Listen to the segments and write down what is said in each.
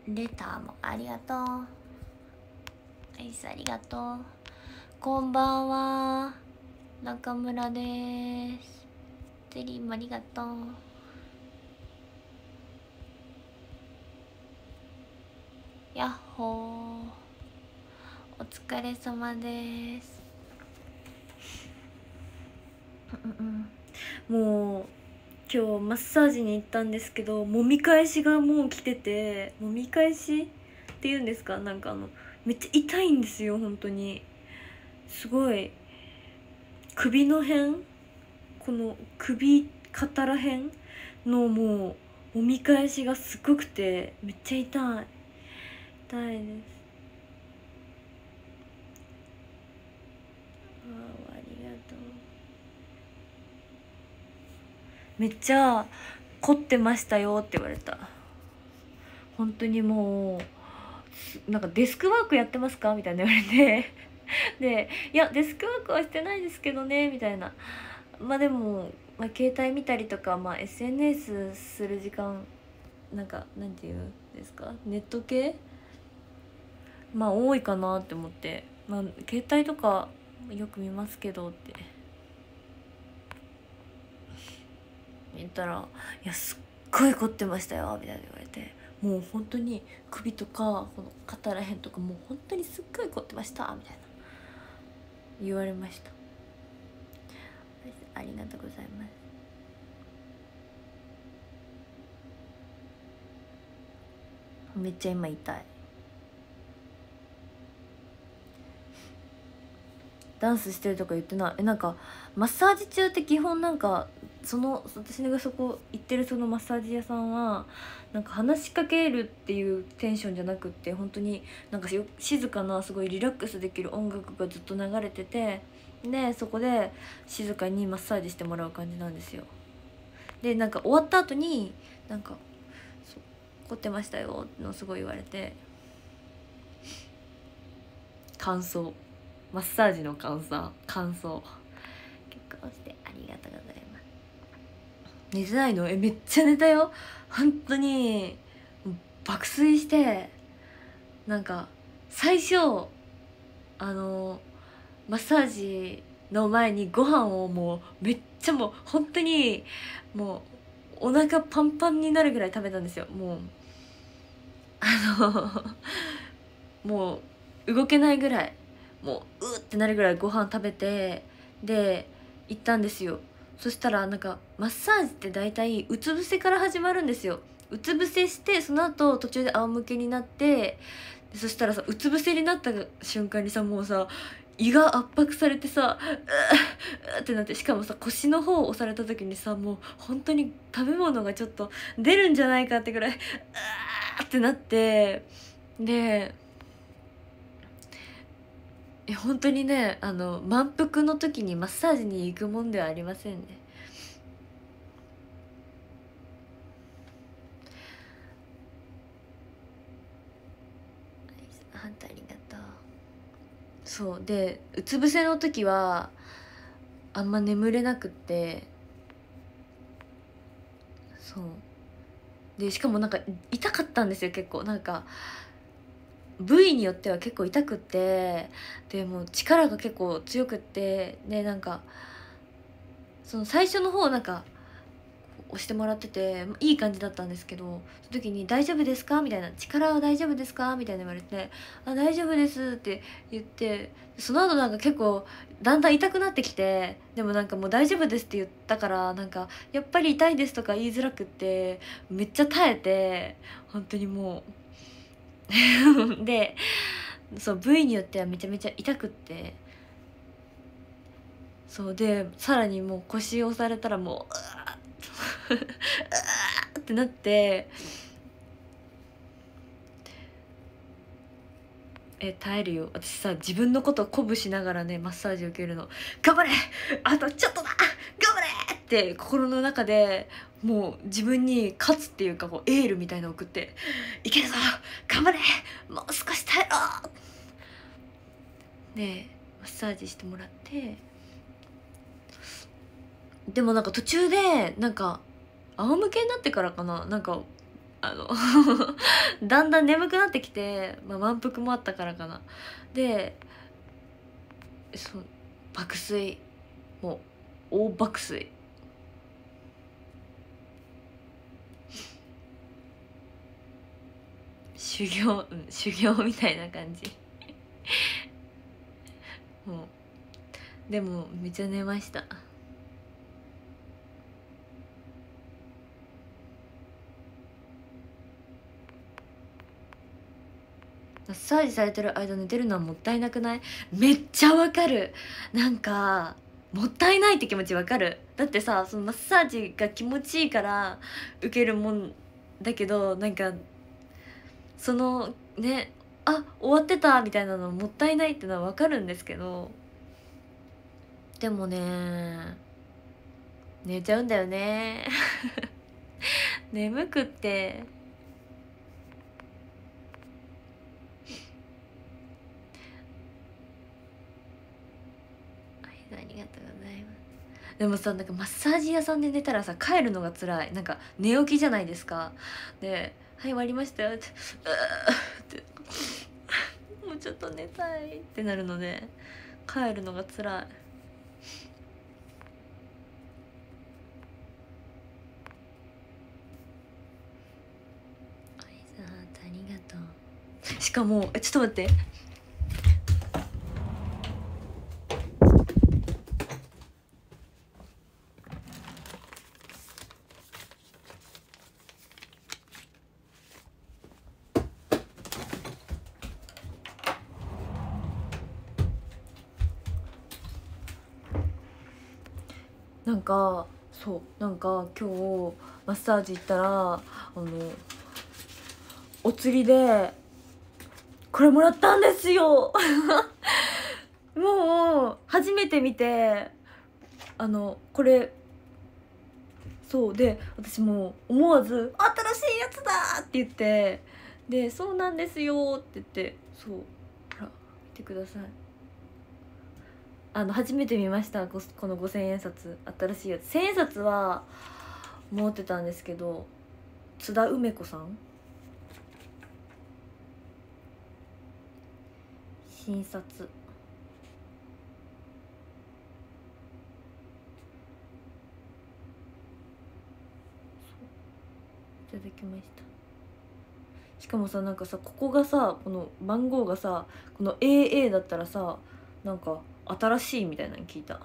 レターもありがとう。アイスありがとう。こんばんは、中村です。ゼリーもありがとう。やっほー、お疲れ様です。もう今日マッサージに行ったんですけど、揉み返しがもう来てて、揉み返しっていうんですか、なんかめっちゃ痛いんですよ。本当にすごい。首の辺、この首肩ら辺のもう揉み返しがすごくて、めっちゃ痛いです。ありがとう。めっちゃ凝ってましたよって言われた。本当にもうなんかデスクワークやってますかみたいな言われてで、いやデスクワークはしてないですけどねみたいな。まあでも、携帯見たりとか、SNS する時間、なんかなんていうんですか、ネット系多いかなって思って、携帯とかよく見ますけどって言ったら、いやすっごい凝ってましたよみたいな言われて、もう本当に首とかこの肩らへんとかもう本当にすっごい凝ってましたみたいな言われました。ありがとうございます。めっちゃ今痛い。ダンスしてるとか言ってない。なんかマッサージ中って基本なんか私がそこ行ってるそのマッサージ屋さんはなんか話しかけるっていうテンションじゃなくって、本当になんか静かなすごいリラックスできる音楽がずっと流れてて、でそこで静かにマッサージしてもらう感じなんですよ。でなんか終わった後になんか「凝ってましたよ」ってのすごい言われて、感想、マッサージの感想結婚してありがとうございます。寝てないの？めっちゃ寝たよ本当に。爆睡して、なんか最初マッサージの前にご飯をもうめっちゃもう本当にもうお腹パンパンになるぐらい食べたんですよ。もうもう動けないぐらい、もうってなるぐらいご飯食べて、で行ったんですよ。そしたらなんかマッサージって大体うつ伏せから始まるんですよ。うつ伏せして、その後途中で仰向けになって、そしたらさ、うつ伏せになった瞬間にさ、もうさ胃が圧迫されてさ、ってなって、しかもさ腰の方を押された時にさ、もう本当に食べ物がちょっと出るんじゃないかってぐらいってなって、で本当にね、満腹の時にマッサージに行くもんではありませんね。あんたありがとう。そうで、うつ伏せの時はあんま眠れなくって、そうでしかもなんか痛かったんですよ。結構なんか部位によっては結構痛くって、でもう力が結構強くって、でなんかその最初の方なんか押してもらってていい感じだったんですけど、その時に「大丈夫ですか?」みたいな「力は大丈夫ですか?」みたいな言われて「あ、大丈夫です」って言って、その後なんか結構だんだん痛くなってきて、でもなんかもう「大丈夫です」って言ったから、なんか「やっぱり痛いです」とか言いづらくって、めっちゃ耐えて、本当にもうで、そう部位によってはめちゃめちゃ痛くって、そうでさらにもう腰を押されたらもううわーってなって、耐えるよ。私さ、自分のことを鼓舞しながらねマッサージ受けるの。頑張れ、あとちょっとだ、頑張れって心の中でもう自分に勝つっていうか、こうエールみたいなの送って、いけるぞ、頑張れ、もう少し耐えろでマッサージしてもらって、でもなんか途中でなんか仰向けになってからかな、なんかだんだん眠くなってきて、満腹もあったからかな。で爆睡、もう大爆睡。修行みたいな感じもうでもめっちゃ寝ました。マッサージされてる間寝てるのはもったいなくない？めっちゃわかる。なんかもったいないって気持ちわかる。だってさ、そのマッサージが気持ちいいから受けるもんだけど、なんかそのね、終わってたみたいなのもったいないってのはわかるんですけど、でもね寝ちゃうんだよね眠くって。ありがとうございます。でもさ、なんかマッサージ屋さんで寝たらさ、帰るのが辛い。なんか寝起きじゃないですか。で「はい終わりましたよ」って「ってもうちょっと寝たい」ってなるので帰るのが辛い。ありがとう。しかもちょっと待って、なんかなんか今日マッサージ行ったらお釣りでこれもらったんですよもう初めて見て、これそうで、私も思わず「新しいやつだ!」って言って、で「そうなんですよ」って言って、そうほら見てください。初めて見ました、この5000円札、新しいやつ。1000円札は持ってたんですけど、津田梅子さん新札、いただきました。しかもさ、なんかさ、ここがさ、この番号がさ、この AA だったらさ、なんか新しいみたいなの聞いた。そう、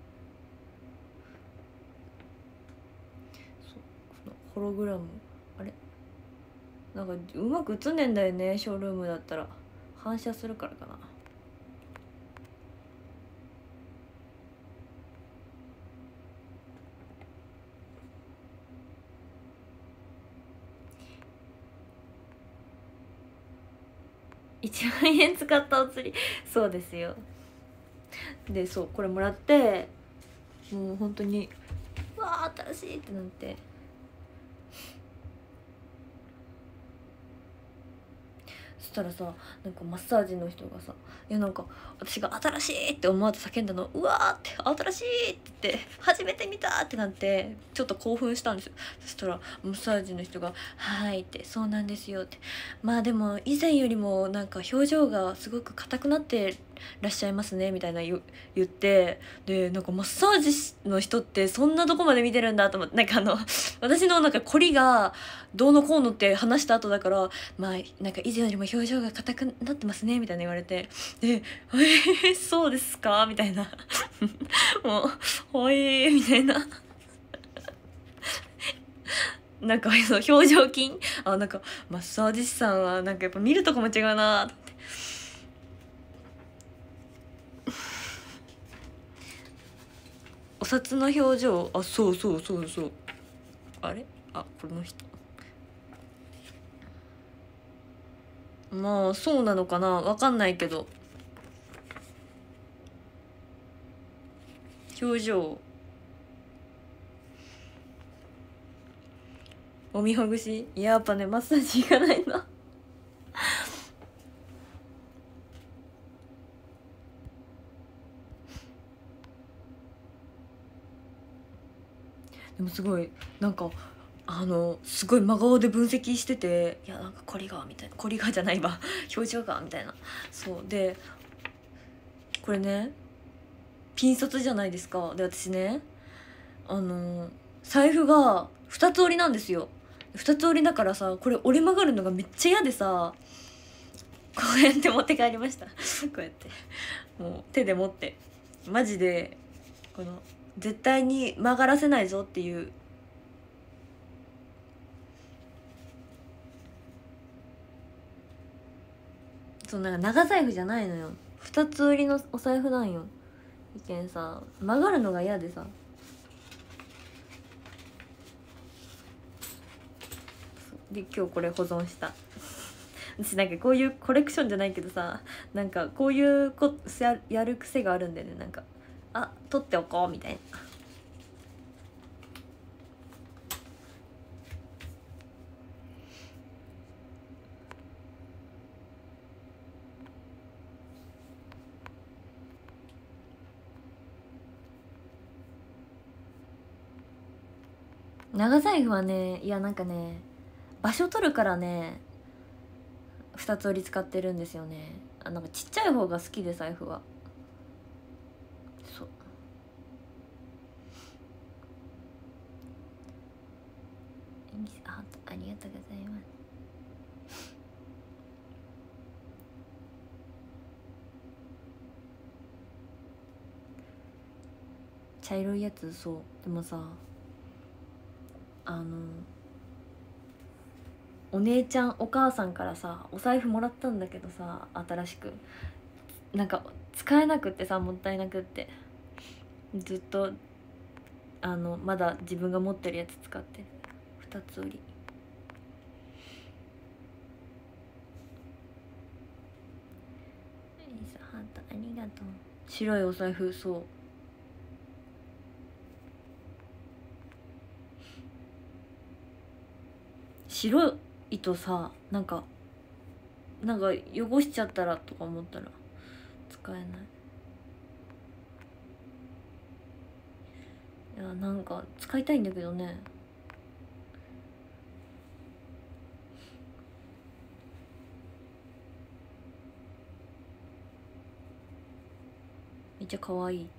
このホログラム、あれなんかうまく映んねえんだよね、ショールームだったら。反射するからかな。1万円使ったお釣りそうですよ。でそうこれもらって、もう本当にうわー新しいってなって、そしたらさ、なんかマッサージの人がさ、いやなんか私が新しいって思わず叫んだの、うわーって新しいって言って初めて見たってなってちょっと興奮したんですよ。そしたらマッサージの人が「はい」って「そうなんですよ」って、まあでも以前よりもなんか表情がすごく硬くなってらっしゃいますねみたいな言って、でなんかマッサージの人ってそんなとこまで見てるんだと思って、なんか私のなんか凝りがどうのこうのって話した後だから、まあなんか以前よりも表情が硬くなってますねみたいな言われて、でそうですかみたいなもうほいみたいななんかその表情筋、なんかマッサージ師さんはなんかやっぱ見るとこも違うなと思って。お札の表情、そうそうそうそう、あれこの人、まあそうなのかな、わかんないけど表情、おみほぐし、やっぱねマッサージ行かないなでもすごいなんかすごい真顔で分析してて、いやなんかこれがみたいな、これがじゃないわ表情がみたいな。そうで、これねピン札じゃないですか。で私ね、財布が二つ折りなんですよ。二つ折りだからさ、これ折り曲がるのがめっちゃ嫌でさ、こうやって持って帰りましたこうやってもう手で持って、マジでこの絶対に曲がらせないぞっていう。そう、なんか長財布じゃないのよ、二つ折りのお財布なんよ。いけんさ、曲がるのが嫌でさ。で今日これ保存した私なんかこういうコレクションじゃないけどさ、なんかこういうやる癖があるんだよね。なんか取っておこうみたいな。長財布はね、いやなんかね、場所取るからね二つ折り使ってるんですよね。なんかちっちゃい方が好きで、財布は。そう、ありがとうございます。茶色いやつ。そうでもさ、お姉ちゃんお母さんからさお財布もらったんだけどさ、新しくなんか使えなくってさ、もったいなくって、ずっとまだ自分が持ってるやつ使ってる。二つ折り。ハートありがとう。白いお財布。そう、白いとさ、なんか汚しちゃったらとか思ったら使えない。いやなんか使いたいんだけどね。めっちゃ可愛い。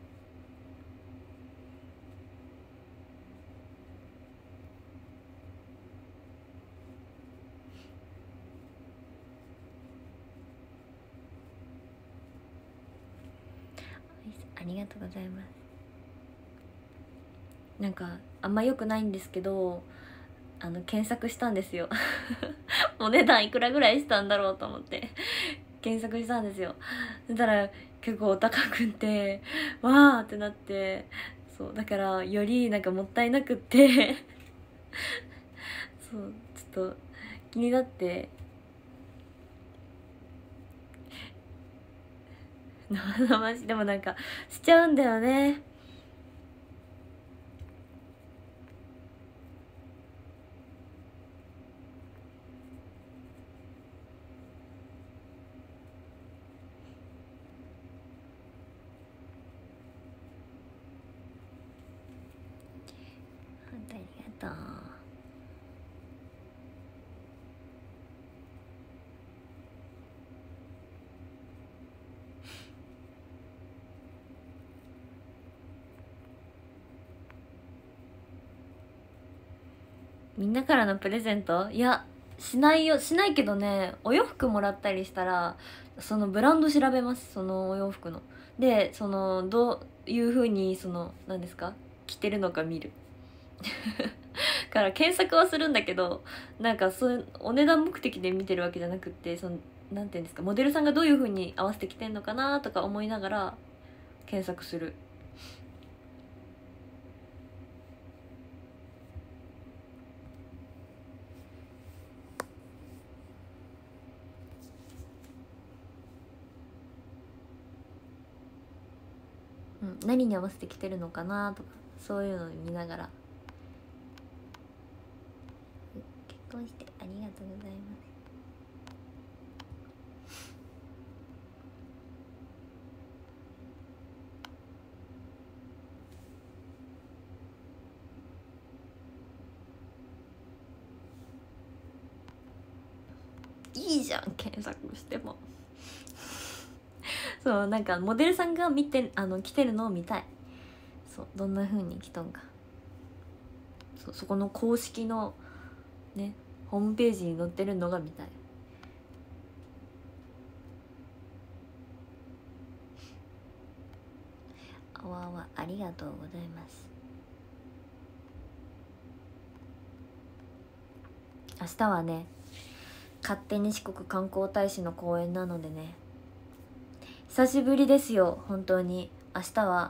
ありがとうございます。なんかあんま良くないんですけど、検索したんですよお値段いくらぐらいしたんだろうと思って検索したんですよ。そしたら結構お高くってわーってなって、そうだからよりなんかもったいなくってそうちょっと気になって生々しい。でもなんかしちゃうんだよね。ありがとう。みんなからのプレゼント、いやしないよ。しないけどね、お洋服もらったりしたらそのブランド調べます。そのお洋服の。でどういう風に何ですか、着てるのか見るから検索はするんだけど、なんかそういうお値段目的で見てるわけじゃなくって、なんていうんですか、モデルさんがどういう風に合わせてきてんのかなとか思いながら検索する。うん、何に合わせてきてるのかなとか、そういうのを見ながら。結婚してありがとうございます。 いいじゃん検索してもそうなんかモデルさんが見て着てるのを見たい。そうどんな風に着とんか、そこの公式のねホームページに載ってるのが見たい。あわあわありがとうございます。明日はね勝手に四国観光大使の公演なのでね、久しぶりですよ本当に。明日は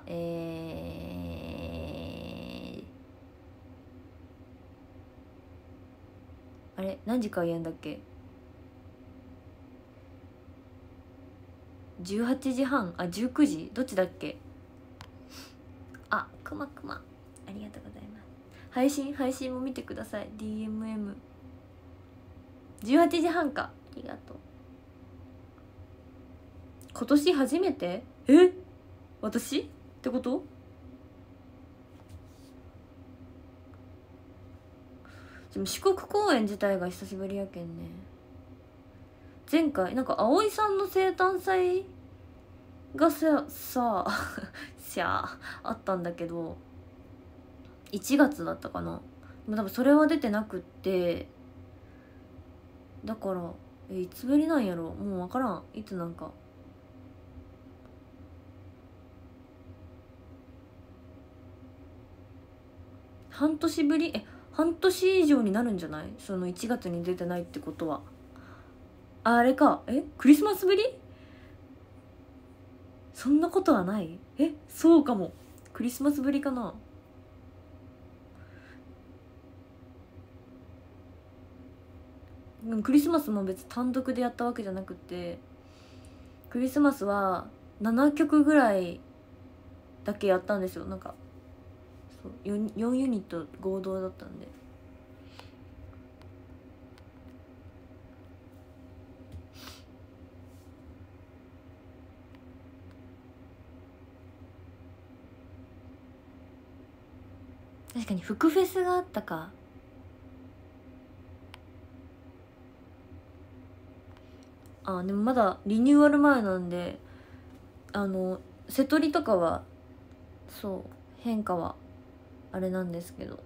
あれ何時からやんだっけ、18時半19時どっちだっけ。あくまくまありがとうございます。配信も見てください。 DMM18 時半か、ありがとう。今年初めて私ってこと。でも四国公演自体が久しぶりやけんね。前回なんか葵さんの生誕祭がさあったんだけど1月だったかな。でも多分それは出てなくって、だからいつぶりなんやろ、もう分からん。いつなんか半年ぶり、半年以上になるんじゃない、その1月に出てないってことは。あれか、クリスマスぶり。そんなことはない。そうかも、クリスマスぶりかな。でもクリスマスも別に単独でやったわけじゃなくて、クリスマスは7曲ぐらいだけやったんですよ。なんかそう 4ユニット合同だったんで。確かに福フェスがあったか。でもまだリニューアル前なんで瀬戸りとかはそう変化はあれなんですけど、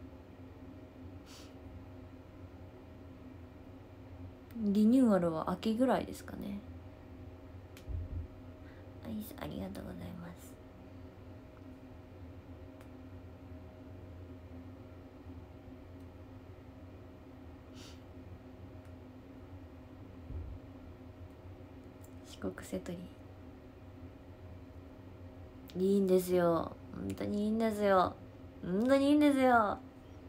リニューアルは秋ぐらいですかね。ありがとうございます。四国瀬戸りいいんですよ、本当にいいんですよ、本当にいいんですよ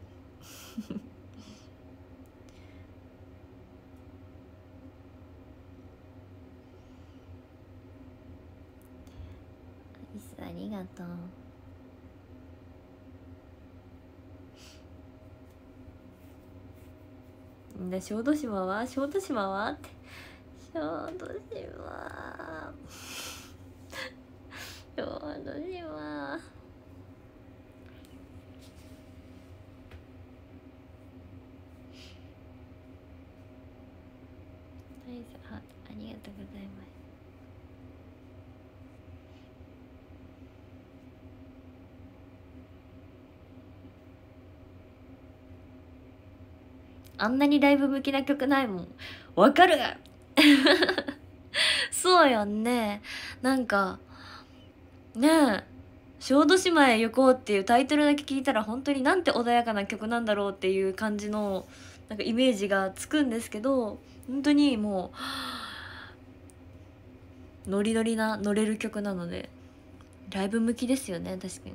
ありがとう。みんな小豆島はって小豆島小豆島ありがとうございます。あんなにライブ向きな曲ないもん。わかるそうやんね。なんかねえ小豆島へ行こうっていうタイトルだけ聞いたら本当になんて穏やかな曲なんだろうっていう感じのなんかイメージがつくんですけど、本当にもうノリノリな乗れる曲なのでライブ向きですよね。確かに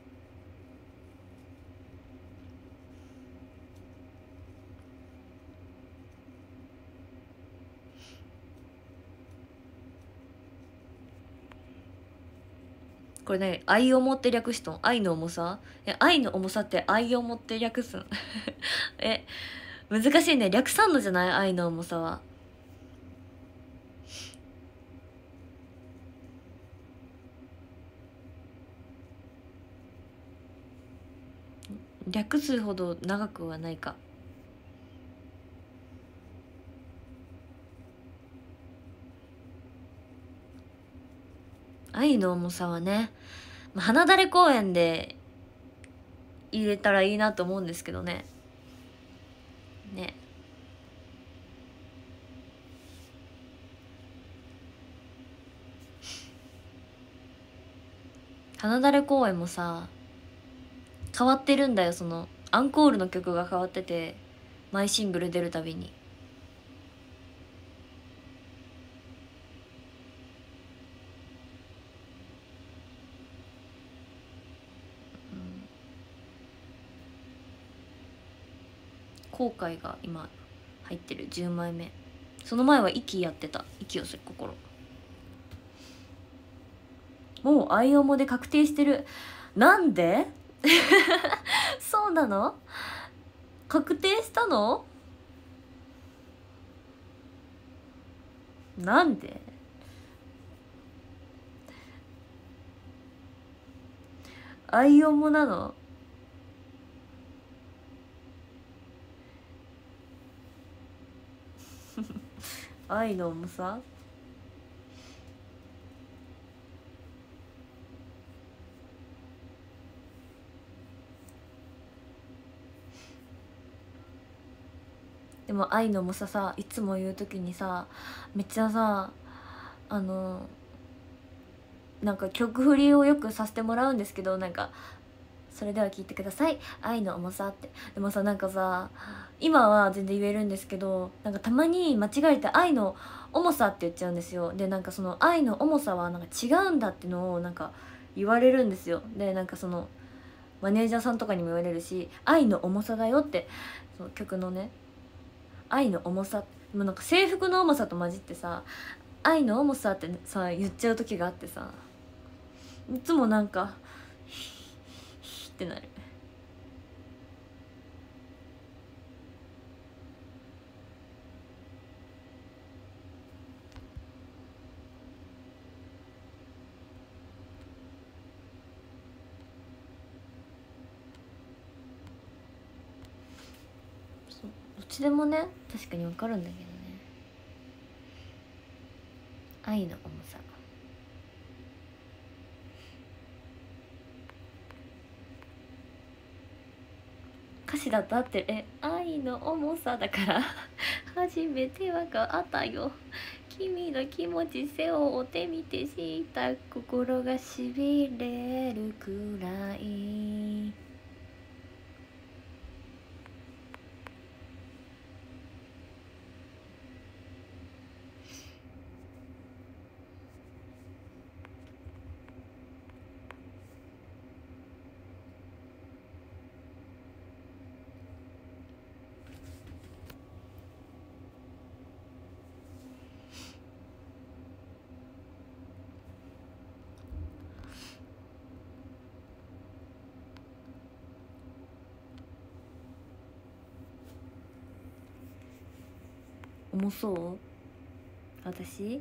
これね、愛重って略しとん。愛の重さ。愛の重さって愛重って略すん難しいね。略さんのじゃない、愛の重さは。略すほど長くはないか。 愛の重さはね、花だれ公園で入れたらいいなと思うんですけどね。ね。花だれ公園もさ変わってるんだよ。そのアンコールの曲が変わってて、マイシングル出るたびに。後悔が今入ってる10枚目。その前は息やってた。息をする心。もうアイオモで確定してる。なんでそうなの？確定したの？なんで？アイオモなの？愛の重さ？でも愛の重ささ、いつも言う時にさ、めっちゃさ、なんか曲振りをよくさせてもらうんですけど、なんかそれでは聞いてください、愛の重さって。でもさ、なんかさ、今は全然言えるんですけど、なんかたまに間違えて愛の重さって言っちゃうんですよ。でなんかその愛の重さはなんか違うんだってのをなんか言われるんですよ。でなんかそのマネージャーさんとかにも言われるし、愛の重さだよって、その曲のね、愛の重さ、もうなんか制服の重さと混じってさ、愛の重さってさ言っちゃう時があってさ、いつもなんかヒってなる。どっちでもね確かに分かるんだけどね、愛の重さ。歌詞だと合ってる。愛の重さだから初めてわかったよ、君の気持ち背負ってみてした心がしびれるくらい。重そう？私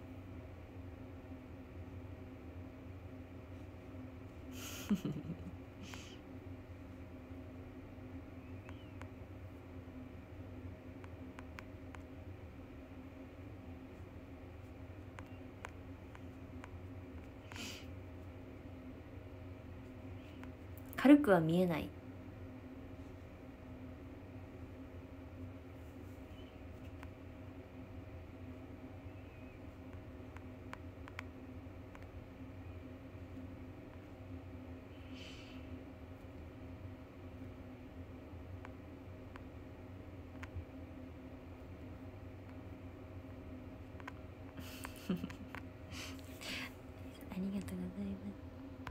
軽くは見えない。ありがとうございます。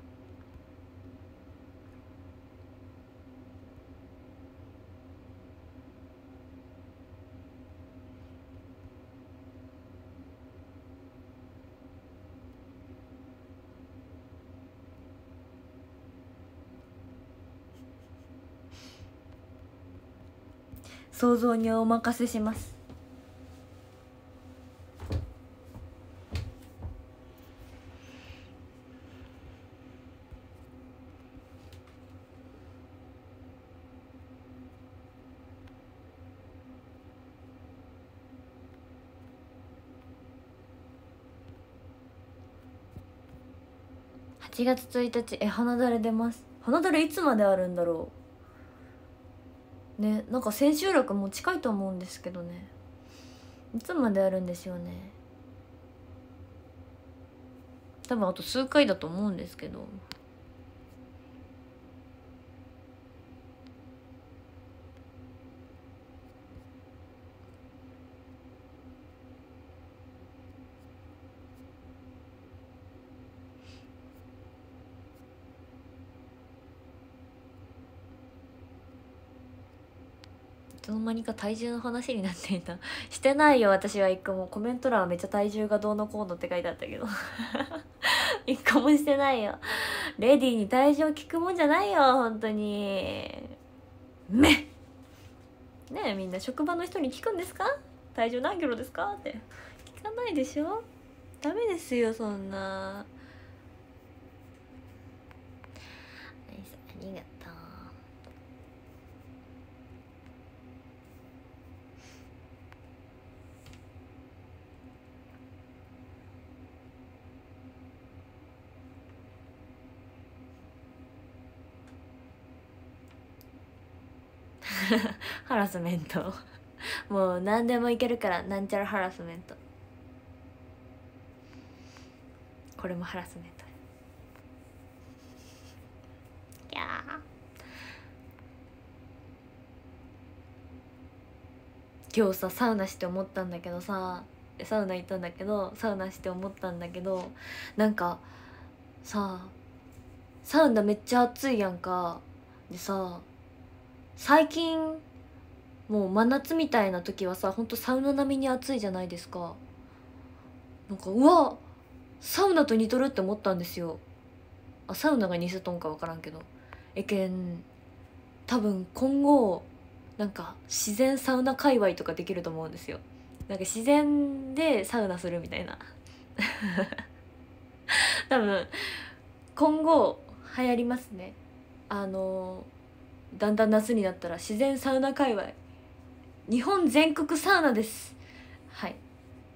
想像にお任せします。 1月1日花だれ出ます。花だれいつまであるんだろうね。なんか千秋楽も近いと思うんですけどね、いつまであるんですよね。多分あと数回だと思うんですけど。いつの間にか体重の話になっていた。してないよ私は一個も。コメント欄はめっちゃ体重がどうのこうのって書いてあったけど一個もしてないよ。レディーに体重聞くもんじゃないよ本当に。ねえみんな職場の人に聞くんですか、体重何キロですかって聞かないでしょ。ダメですよそんな。ありがとう。ハラスメントもう何でもいけるから、なんちゃらハラスメント。これもハラスメント。いや今日さサウナして思ったんだけどさ、サウナ行ったんだけど、サウナして思ったんだけど、なんかさサウナめっちゃ暑いやんか。でさ最近もう真夏みたいな時はさ、ほんとサウナ並みに暑いじゃないですか。なんかうわサウナと似とるって思ったんですよ。あ、サウナが似せとんか分からんけど。多分今後なんか自然サウナ界隈とかできると思うんですよ。なんか自然でサウナするみたいな多分今後流行りますね。だんだん夏になったら自然サウナ界隈、日本全国サウナです。はい。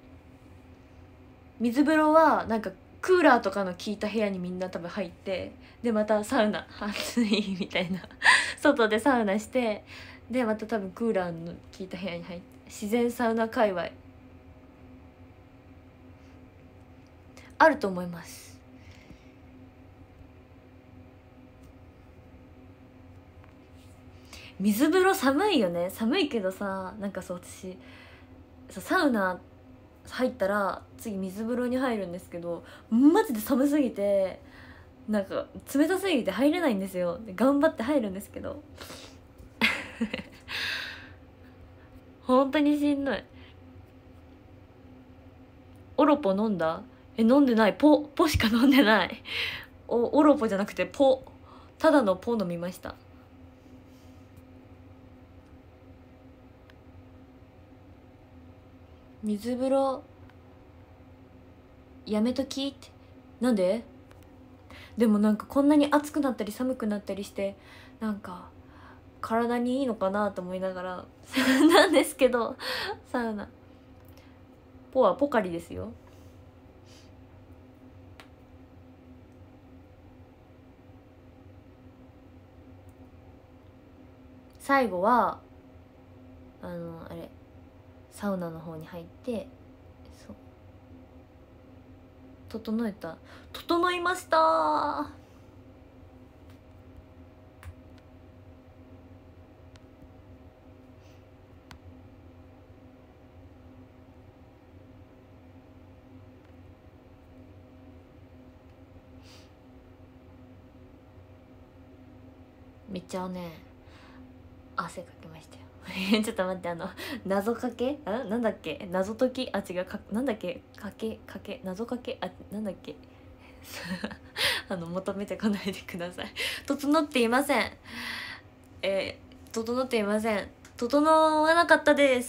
水風呂はなんかクーラーとかの効いた部屋にみんな多分入って、でまたサウナ暑いみたいな外でサウナして、でまた多分クーラーの効いた部屋に入って、自然サウナ界隈あると思います。水風呂寒いよね。寒いけどさ、なんかそう私サウナ入ったら次水風呂に入るんですけど、マジで寒すぎてなんか冷たすぎて入れないんですよ。で頑張って入るんですけど本当にしんどい。オロポ飲んだ？飲んでない。ポしか飲んでない。オロポじゃなくてポ、ただのポ飲みました。水風呂やめときって。なんで？でもなんかこんなに暑くなったり寒くなったりして、なんか体にいいのかなと思いながらなんですけど、サウナポはポカリですよ。最後はあれサウナの方に入って、そう整いました。めっちゃね汗かきましたよちょっと待って、謎かけなんだっけ、謎解き、違うなんだっけ、謎かけ、なんだっけ求めてこないでください整っていません。整っていません。整わなかったです。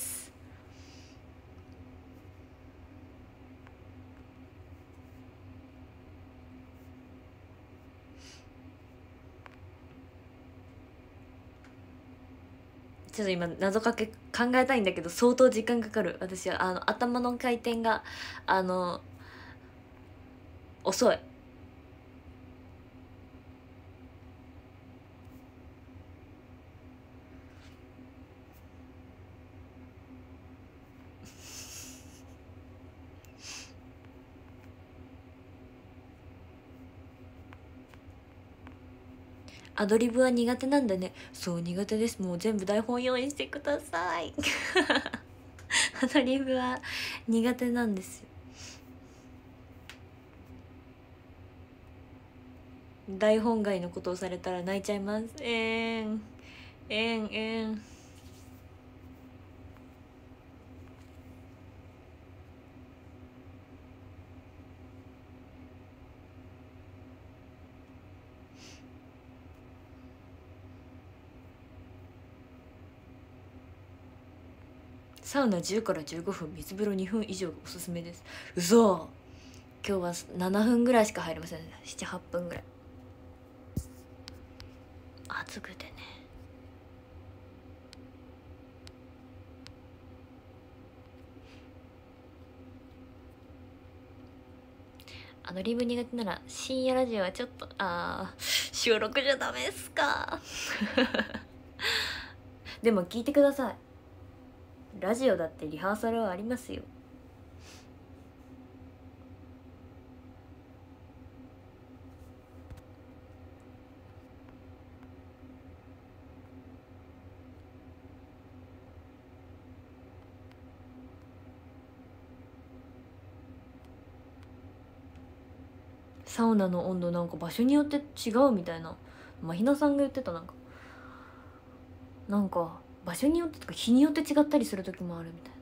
ちょっと今謎かけ考えたいんだけど相当時間かかる。私は頭の回転が遅い。 アドリブは苦手なんだね。そう苦手です。もう全部台本用意してくださいアドリブは苦手なんですよ。台本外のことをされたら泣いちゃいます。サウナ10から15分、水風呂2分以上がおすすめです。嘘。今日は7分ぐらいしか入りません。7、8分ぐらい。暑くてね。アドリブ苦手なら深夜ラジオはちょっと収録じゃダメっすかでも聞いてください。ラジオだってリハーサルはありますよ。サウナの温度なんか場所によって違うみたいな、まひなさんが言ってた。なんか場所によってとか日によって違ったりする時もあるみたいな。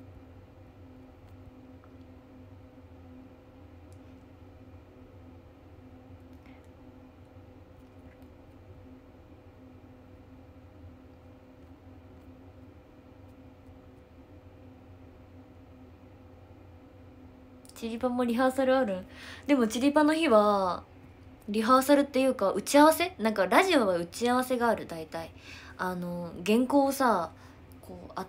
チリパもリハーサルある。でもチリパの日はリハーサルっていうか打ち合わせ、なんかラジオは打ち合わせがある。大体原稿をさこうあって、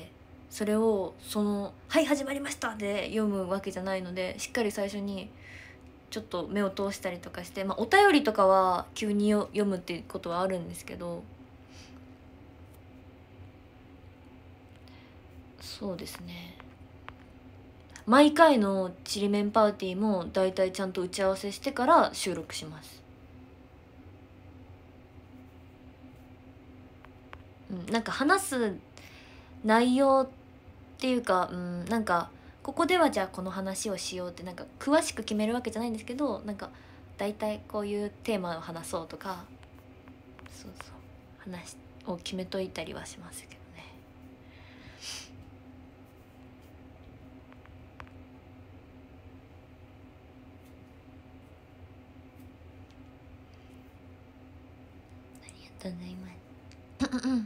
それをはい始まりました」で読むわけじゃないので、しっかり最初にちょっと目を通したりとかして、お便りとかは急に読むっていうことはあるんですけど、そうですね。毎回のちりめんパーティーもだいたいちゃんと打ち合わせしてから収録します。なんか話す内容っていうか、なんかここではじゃあこの話をしようってなんか詳しく決めるわけじゃないんですけど、なんか大体こういうテーマを話そうとか、そうそう話を決めといたりはしますけどね。ありがとうございます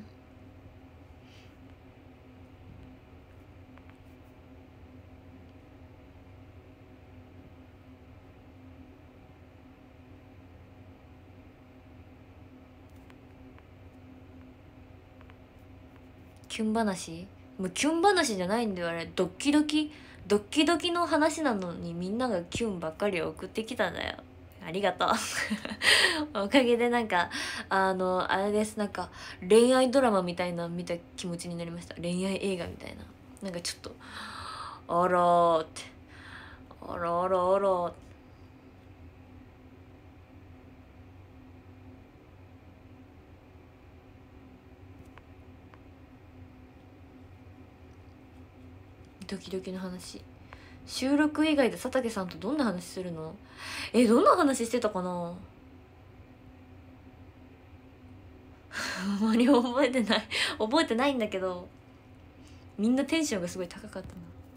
キュン話、もうキュン話じゃないんだよあれ。ドッキドキの話なのに、みんながキュンばっかり送ってきたんだよ。ありがとうおかげでなんかあれです。なんか恋愛ドラマみたいな見た気持ちになりました。恋愛映画みたいな。なんかちょっとあらーって、あらあらあらーって。ドキドキの話、収録以外で佐竹さんとどんな話するの？どんな話してたかなあまり覚えてないんだけど、みんなテンションがすごい高かったな。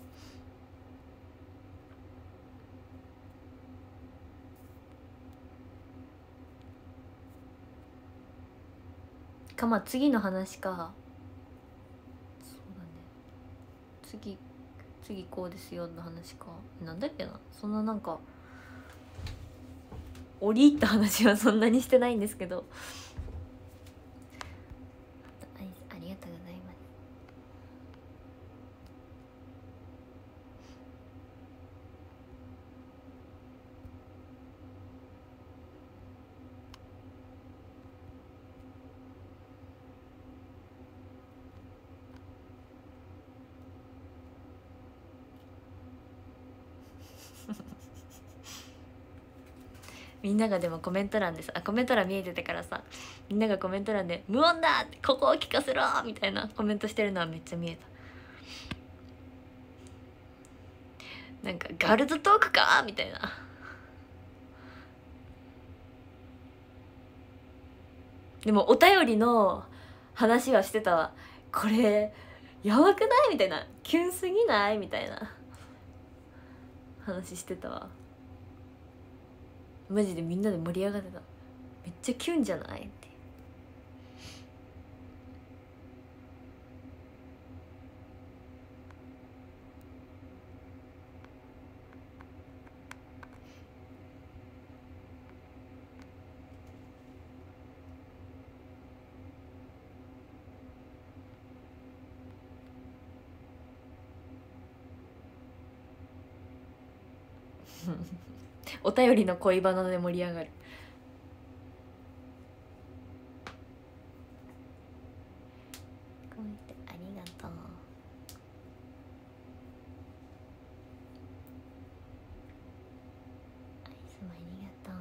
次の話か。そうだね。次こうですよの話か。なんだっけな。そんななんか折り入った話はそんなにしてないんですけど。ありがとうございます。 みんながでもコメント欄でさ、コメント欄見えててからさ、みんながコメント欄で「無音だ!」って「ここを聞かせろ!」みたいなコメントしてるのはめっちゃ見えた。なんか「ガールズトークか!」みたいな。でもお便りの話はしてたわ。これやばくないみたいな、キュンすぎないみたいな話してたわ。マジでみんなで盛り上がってた。めっちゃキュンじゃないって。お便りの恋バナで盛り上がる。コメントありがとう。アイスもありが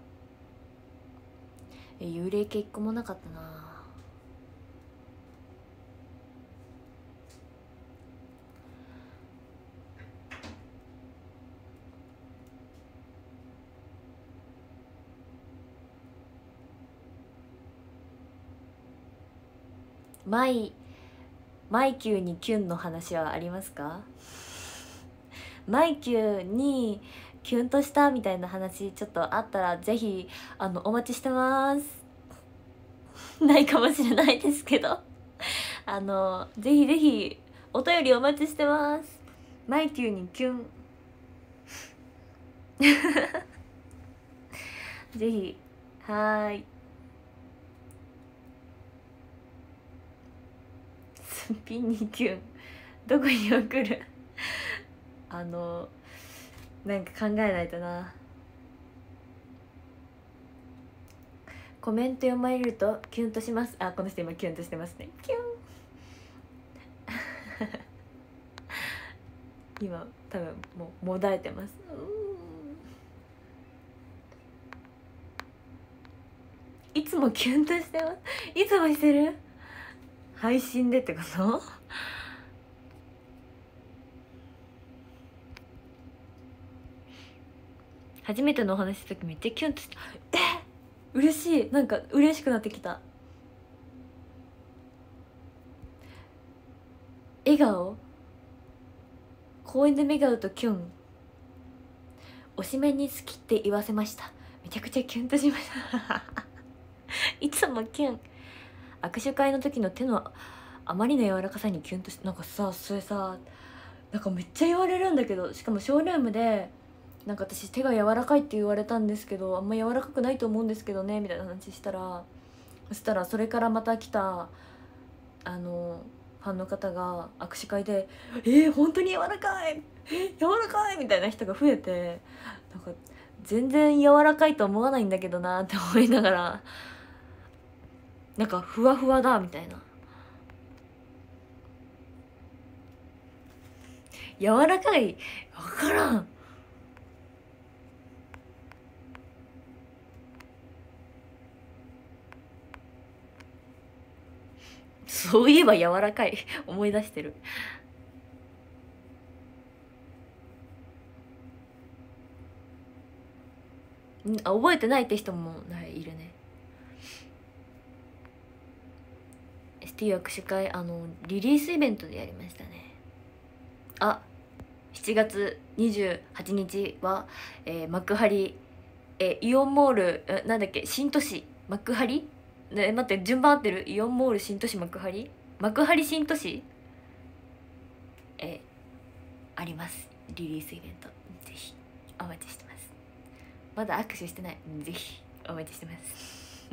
とう。幽霊系一個もなかったな。マイキューにキュンの話はありますか？マイキューにキュンとしたみたいな話ちょっとあったらぜひお待ちしてます。ないかもしれないですけどぜひぜひお便りお待ちしてます。マイキューにキュンぜひ。はーい。すっぴんにキュンどこに送るなんか考えないとな。コメント読まれるとキュンとします。あ、この人今キュンとしてますね。キュン今多分もうもだえてます。いつもキュンとしてます。いつもしてる？配信でってこと？初めてのお話した時めっちゃキュンとした。嬉しい。なんか嬉しくなってきた。笑顔、公園で目が合うとキュン。推しメンに好きって言わせました。めちゃくちゃキュンとしましたいつもキュン。握手会の時の手のあまりの柔らかさにキュンとして。なんかさ、それさ、なんかめっちゃ言われるんだけど、しかもショールームでなんか私手が柔らかいって言われたんですけど、あんま柔らかくないと思うんですけどねみたいな話したら、そしたらそれからまた来たファンの方が握手会で「本当に柔らかい、柔らかい」みたいな人が増えて、なんか全然柔らかいと思わないんだけどなって思いながら、なんかふわふわだみたいな。柔らかい分からん。そういえば柔らかい思い出してる。覚えてないって人もいるね。ST 握手会リリースイベントでやりましたね。7月28日は、幕張、イオンモール、なんだっけ、新都市幕張、待って、順番合ってる？イオンモール新都市幕張新都市、あります。リリースイベント、ぜひお待ちしてます。まだ握手してない。ぜひお待ちしてます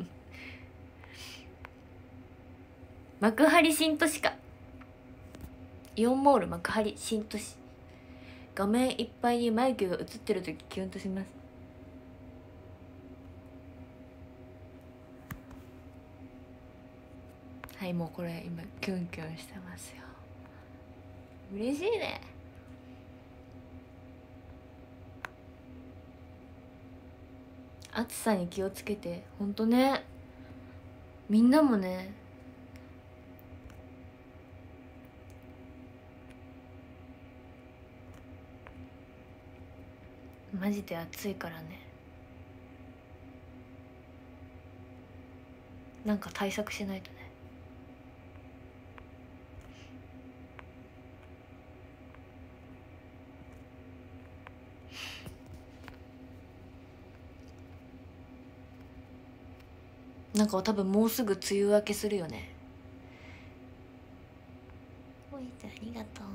幕張新都市か。イオンモール幕張新都市。画面いっぱいにマイクが映ってる時キュンとします。はい、もうこれ今キュンキュンしてますよ。嬉しいね。 暑さに気をつけて。ほんとね、みんなもね。マジで暑いからね。なんか対策しないとね。なんか多分もうすぐ梅雨明けするよね。おいちゃんありがとう。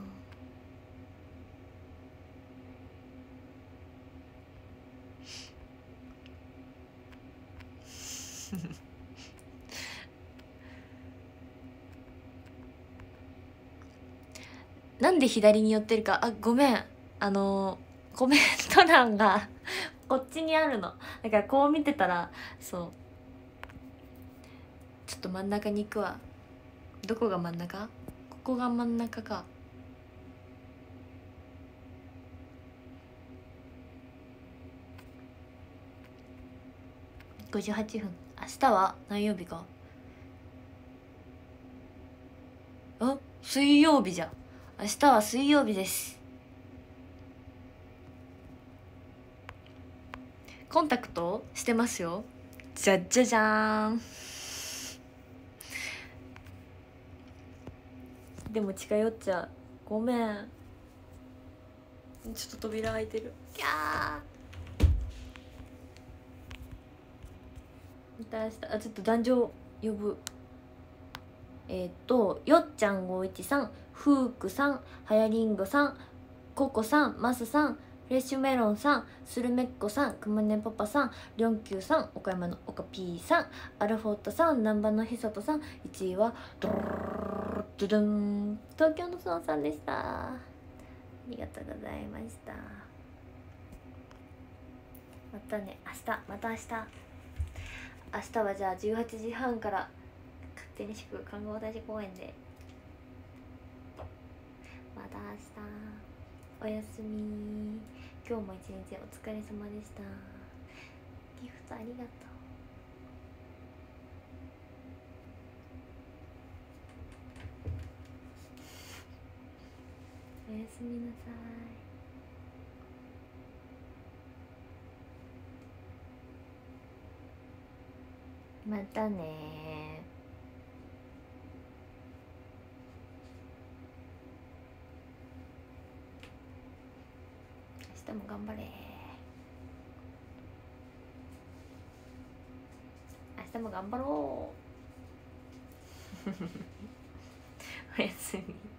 なんで左に寄ってるか、あ、ごめん、コメント欄がこっちにあるのだから、こう見てたら、そう、ちょっと真ん中に行くわ。どこが真ん中？ここが真ん中か。58分。明日は何曜日か。あ、水曜日じゃん。明日は水曜日です。コンタクトしてますよ。じゃじゃじゃーん。でも近寄っちゃう。ごめん。ちょっと扉開いてる。キャー。また明日、あ、ちょっと男女呼ぶ。よっちゃん51さん、ふうくさん、はやりんごさん、ここさん、ますさん、フレッシュメロンさん、スルメッコさん、くまねパパさん、りょんきゅうさん、岡山のおかぴーさん、アルフォートさん、南波のひさとさん、1位はドルルルルルン、東京のそのさんでした。ありがとうございました。またね、明日、また明日。明日はじゃあ18時半から勝手に祝看護大寺公園で。また明日おやすみ。今日も一日お疲れ様でした。ギフトありがとう。おやすみなさい。またね。明日も頑張れ。明日も頑張ろう。おやすみ。